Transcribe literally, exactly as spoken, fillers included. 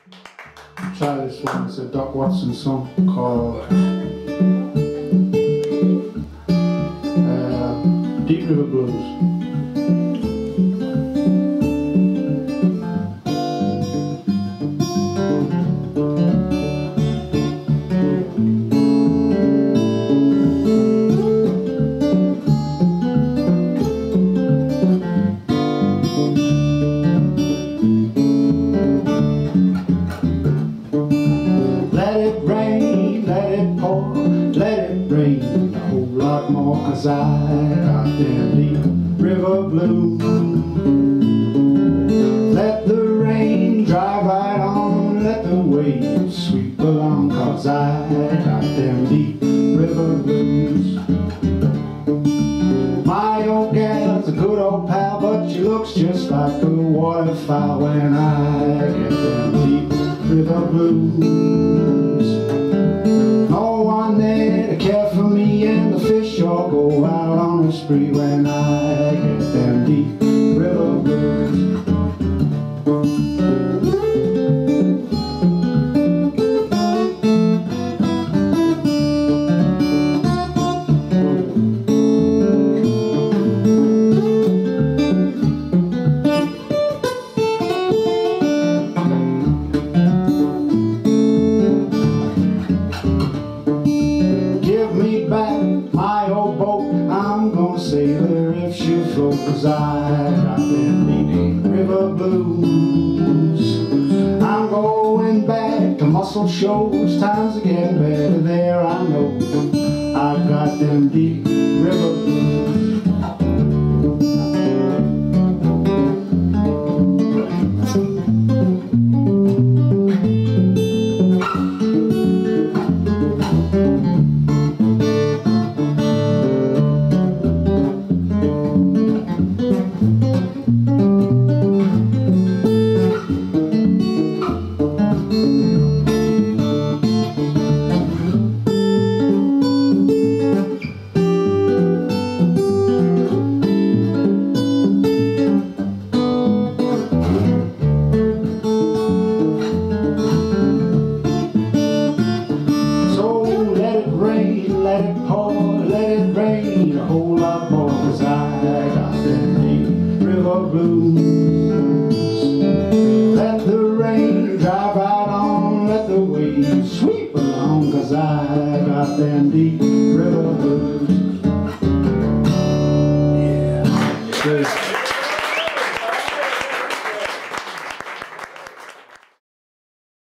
Try this one. It's a Doc Watson song called uh, Deep River Blues. Cause I got them deep river blues. Let the rain drive right on, let the waves sweep along, cause I got them deep river blues. My old gal's a good old pal, but she looks just like a waterfowl when I get them deep river blues. No one there to care for me, and the fish all go out on a spree when I get them deep river blues. Sailor if she float, cause I got them deep river blues. I'm going back to Muscle Shoals, times are getting better there, I know. I got them deep river blues. Let it pour, let it rain a whole lot more, cause I got them deep river blues. Let the rain drive right on, let the waves sweep along, cause I got them deep river blues.